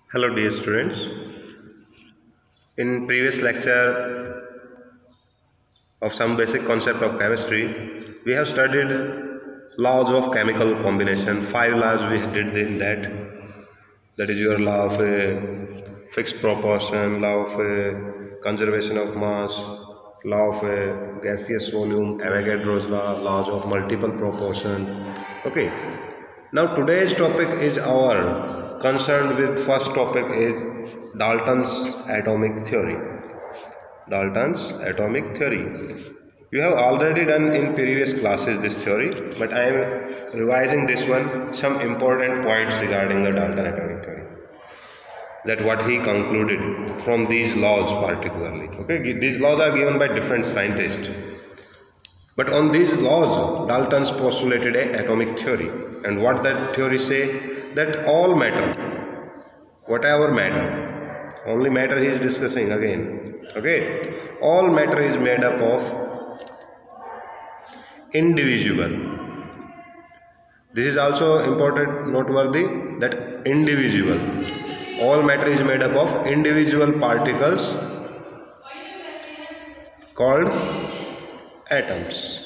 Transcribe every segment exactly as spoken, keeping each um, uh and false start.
Hello dear students. In previous lecture of some basic concept of chemistry, we have studied laws of chemical combination. Five laws we did in that. That is your law of a fixed proportion, law of a conservation of mass, law of a gaseous volume, Avogadro's law, laws of multiple proportion. Okay. Now today's topic is our concerned with first topic is Dalton's atomic theory. Dalton's atomic theory. You have already done in previous classes this theory, but I am revising this one, some important points regarding the Dalton atomic theory. That what he concluded from these laws particularly. Okay, these laws are given by different scientists. But on these laws, Dalton's postulated an atomic theory. And what that theory say? That all matter, whatever matter, only matter he is discussing again. Okay, all matter is made up of indivisible. This is also important, noteworthy, that indivisible. All matter is made up of individual particles called atoms.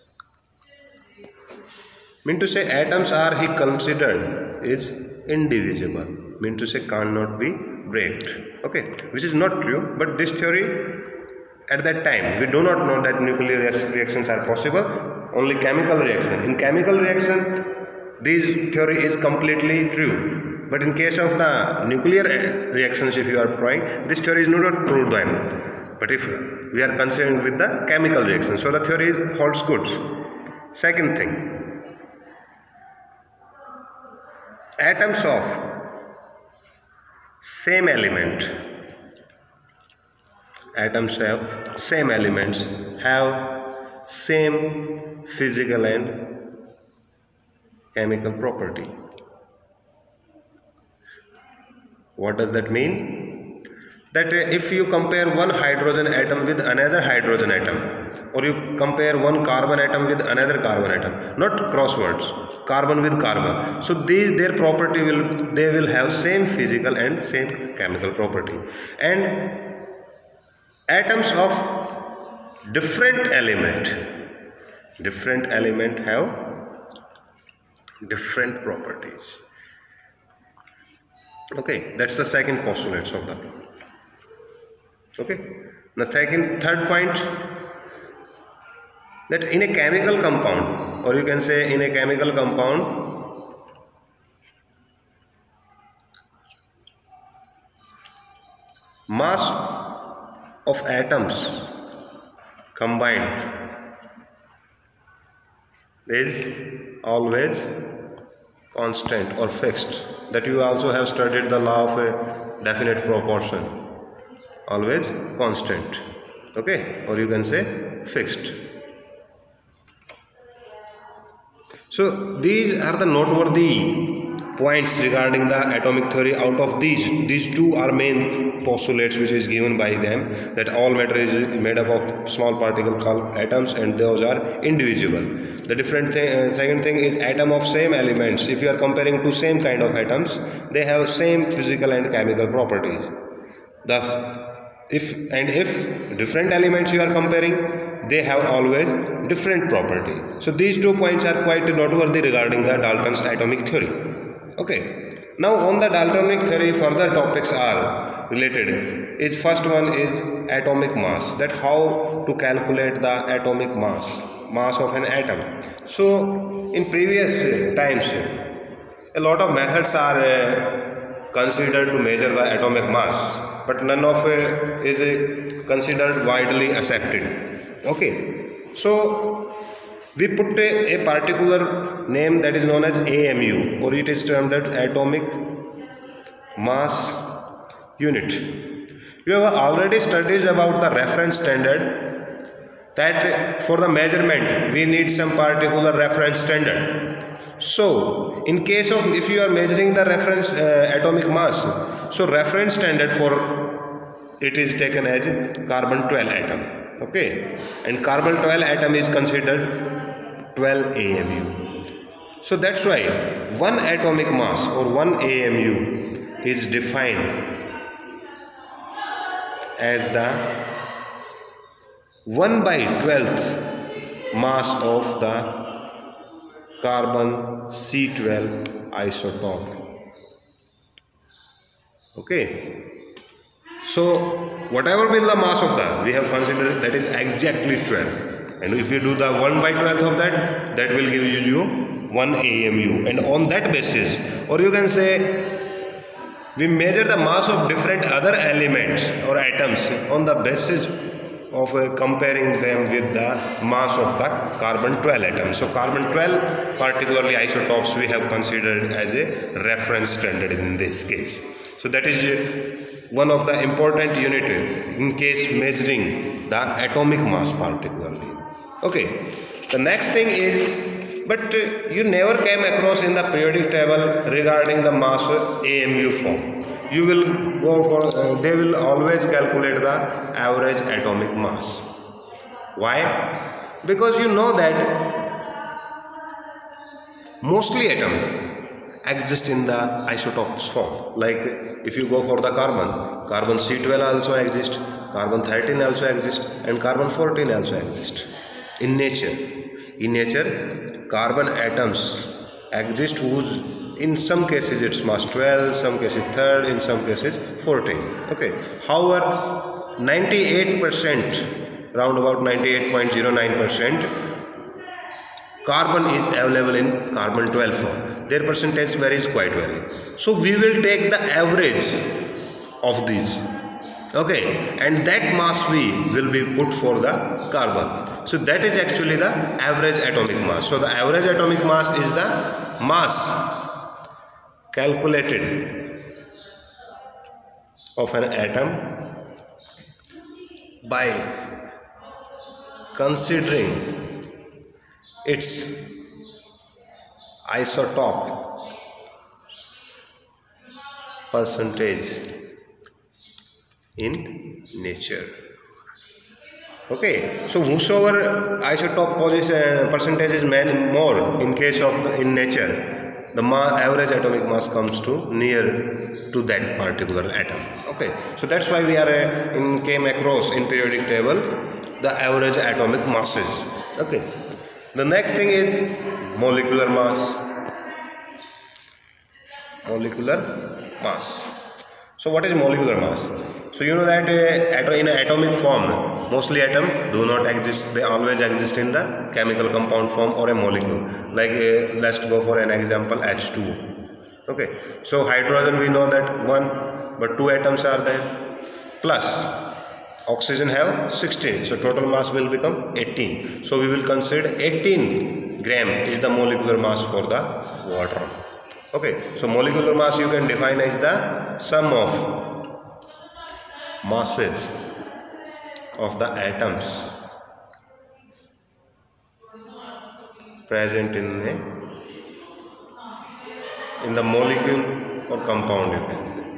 Mean to say atoms are he considered is indivisible. Mean to say cannot be breaked. Okay, which is not true. But this theory at that time we do not know that nuclear reactions are possible. Only chemical reaction. In chemical reaction, this theory is completely true. But in case of the nuclear reactions, if you are proving, this theory is not true then. But if we are concerned with the chemical reaction, so the theory is, holds good. Second thing, atoms of same element, atoms of same elements have same physical and chemical property. What does that mean? That if you compare one hydrogen atom with another hydrogen atom, or you compare one carbon atom with another carbon atom, not crosswords, carbon with carbon, so these their property will they will have same physical and same chemical property. And atoms of different element different element have different properties. Okay, that's the second postulate of the law. Okay, the second third point, that in a chemical compound, or you can say in a chemical compound, mass of atoms combined is always constant or fixed. That you also have studied the law of a definite proportion, always constant. Okay, or you can say fixed. So these are the noteworthy points regarding the atomic theory. Out of these, these two are main postulates which is given by them, that all matter is made up of small particles called atoms, and those are indivisible. The different thing, uh, second thing is atom of same elements. If you are comparing two same kind of atoms, they have same physical and chemical properties. Thus, if and if different elements you are comparing, they have always different property. So these two points are quite noteworthy regarding the Dalton's atomic theory. Okay, now on the Daltonic theory, further topics are related. Is first one is atomic mass, that how to calculate the atomic mass, mass of an atom. So in previous times, a lot of methods are uh, considered to measure the atomic mass, but none of it is uh, considered widely accepted. Okay, so we put a, a particular name that is known as A M U, or it is termed as atomic mass unit. You have already studied about the reference standard, that for the measurement we need some particular reference standard. So in case of if you are measuring the reference uh, atomic mass, so reference standard for it is taken as carbon twelve atom. Okay, and carbon twelve atom is considered twelve A M U. So that's why one atomic mass or one A M U is defined as the one by twelfth mass of the carbon C twelve isotope. Okay, so whatever will the mass of the, we have considered that is exactly twelve, and if you do the one by twelfth of that, that will give you one A M U, and on that basis, or you can say we measure the mass of different other elements or atoms on the basis of uh, comparing them with the mass of the carbon twelve atom. So carbon twelve particularly isotopes we have considered as a reference standard in this case. So that is uh, one of the important unit in case measuring the atomic mass particularly. Okay, the next thing is, but uh, you never came across in the periodic table regarding the mass A M U form. You will go for, uh, they will always calculate the average atomic mass. Why? Because you know that mostly atom exist in the isotopes form. Like if you go for the carbon, carbon C twelve also exist, carbon thirteen also exist, and carbon fourteen also exist in nature. In nature, carbon atoms exist whose in some cases it's mass twelve, some cases third, in some cases fourteen. Okay. However, ninety-eight percent, round about ninety-eight point zero nine percent carbon is available in carbon twelve form. Their percentage varies quite well. So we will take the average of these. Okay, and that mass V will be put for the carbon. So that is actually the average atomic mass. So the average atomic mass is the mass calculated of an atom by considering its isotope percentage in nature. Okay, so whosoever isotope position percentage is more in case of the, in nature, the ma average atomic mass comes to near to that particular atom. Okay, so that's why we are uh, in came across in periodic table the average atomic masses. Okay, the next thing is molecular mass. Molecular mass. So what is molecular mass? So you know that uh, in an atomic form, mostly atom do not exist. They always exist in the chemical compound form or a molecule. Like uh, let's go for an example, H two O. Okay. So hydrogen we know that one, but two atoms are there. Plus oxygen have sixteen. So total mass will become eighteen. So we will consider eighteen gram is the molecular mass for the water. Okay. So molecular mass you can define as the sum of masses of the atoms present in the in the molecule or compound, you can say.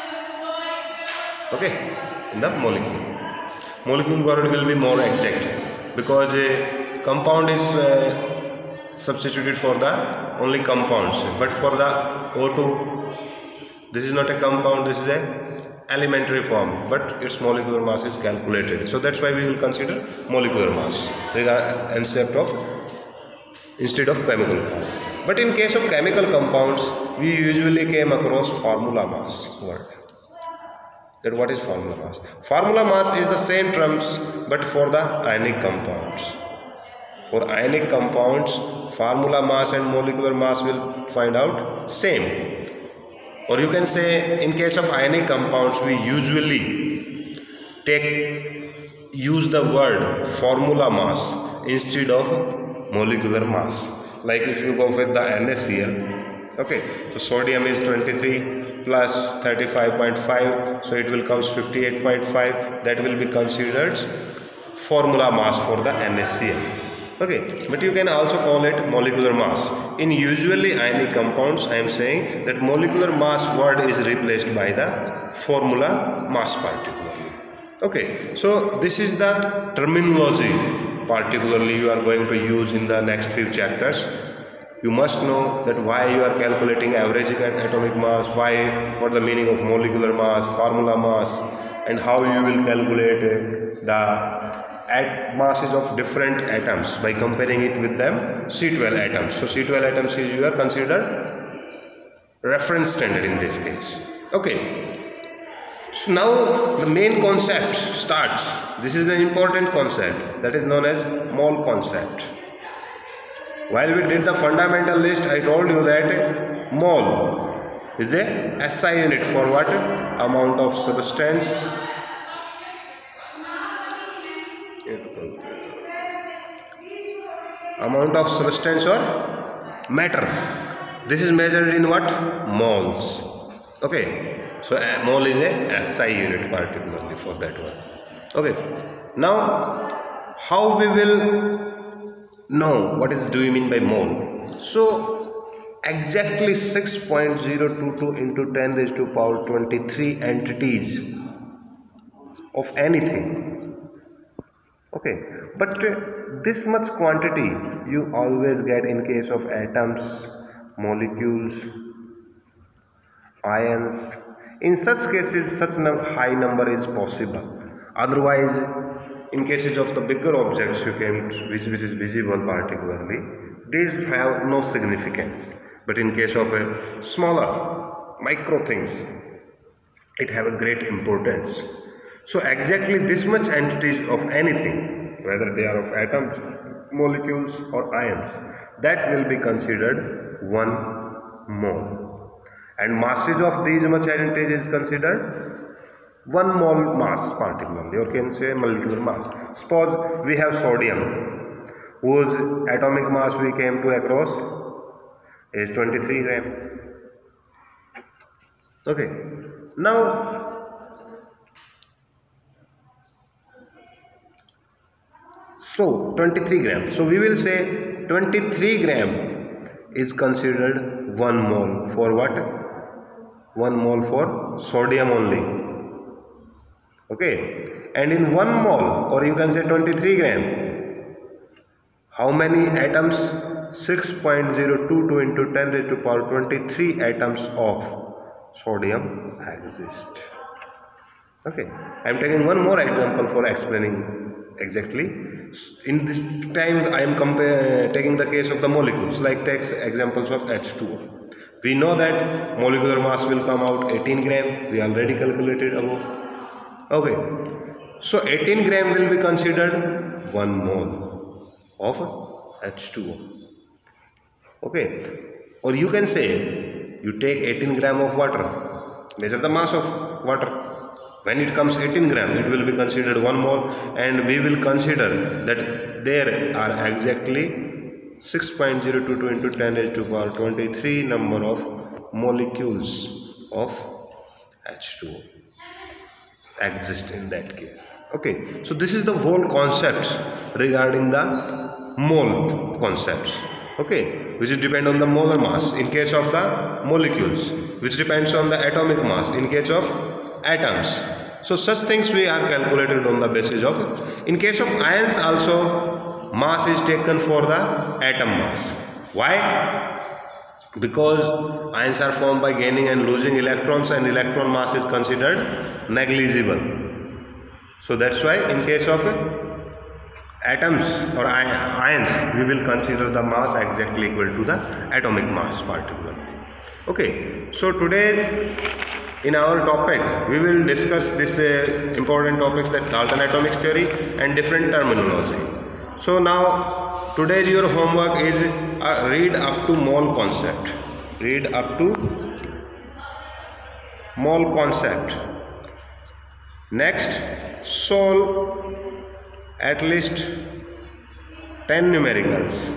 Okay, in the molecule. Molecule word will be more exact because a compound is uh, substituted for the only compounds, but for the O two, this is not a compound, this is a elementary form, but its molecular mass is calculated. So that's why we will consider molecular mass instead of instead of chemical form. But in case of chemical compounds, we usually came across formula mass word. That what is formula mass? Formula mass is the same terms, but for the ionic compounds. For ionic compounds, formula mass and molecular mass will find out same. Or you can say in case of ionic compounds, we usually take use the word formula mass instead of molecular mass. Like if you go with the NaCl, okay, so sodium is twenty-three plus thirty-five point five, so it will comes fifty-eight point five. That will be considered formula mass for the NaCl. Okay, but you can also call it molecular mass. In usually ionic compounds, I am saying that molecular mass word is replaced by the formula mass particularly. Okay, so this is the terminology particularly you are going to use in the next few chapters. You must know that why you are calculating average atomic mass, why, what the meaning of molecular mass, formula mass, and how you will calculate the at masses of different atoms by comparing it with them C twelve atoms. So C twelve atoms is your considered reference standard in this case. Okay. So now the main concept starts. This is an important concept that is known as mole concept. While we did the fundamental list, I told you that mole is a S I unit for what? Amount of substance amount of substance or matter. This is measured in what? Moles. Okay, so a mole is a S I unit particularly for that one. Okay, now how we will know what is do you mean by mole? So exactly six point zero two two into ten raised to power twenty-three entities of anything. Okay, but uh, this much quantity you always get in case of atoms, molecules, ions. In such cases, such num high number is possible. Otherwise, in cases of the bigger objects you can which, which is visible particularly, these have no significance. But in case of a smaller micro things, it have a great importance. So exactly this much entities of anything, whether they are of atoms, molecules or ions, that will be considered one mole. And masses of these much entities is considered one mole mass particularly, or can say molecular mass. Suppose we have sodium, whose atomic mass we came to across is twenty-three gram. Okay, now so twenty-three gram. So we will say twenty-three gram is considered one mole for what? One mole for sodium only. Okay, and in one mole, or you can say twenty-three gram, how many atoms? six point zero two two into ten raised to power twenty-three atoms of sodium exist. Okay, I am taking one more example for explaining exactly. In this time I am compare, taking the case of the molecules, like take examples of H two O. We know that molecular mass will come out eighteen gram, we already calculated above. Okay, so eighteen gram will be considered one mole of H two O. Okay, or you can say you take eighteen gram of water, measure the mass of water. When it comes eighteen gram, it will be considered one mole, and we will consider that there are exactly six point zero two two into ten raised to power twenty-three number of molecules of H two O exist in that case. Okay, so this is the whole concept regarding the mole concepts. Okay, which is depend on the molar mass in case of the molecules, which depends on the atomic mass in case of atoms. So such things we are calculated on the basis of. In case of ions also, mass is taken for the atom mass. Why? Because ions are formed by gaining and losing electrons, and electron mass is considered negligible. So that's why in case of atoms or ions, we will consider the mass exactly equal to the atomic mass particularly. Okay, so today in our topic we will discuss this uh, important topics, that Dalton atomic theory and different terminology. So now today's your homework is uh, read up to mole concept. Read up to mole concept. Next, solve at least ten numericals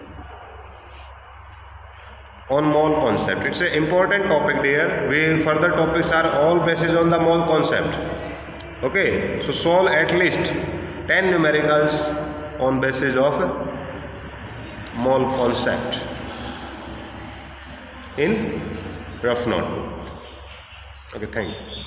on mole concept. It's an important topic there. We further topics are all based on the mole concept. Okay, so solve at least ten numericals on basis of mole concept in rough notebook. Okay, thank you.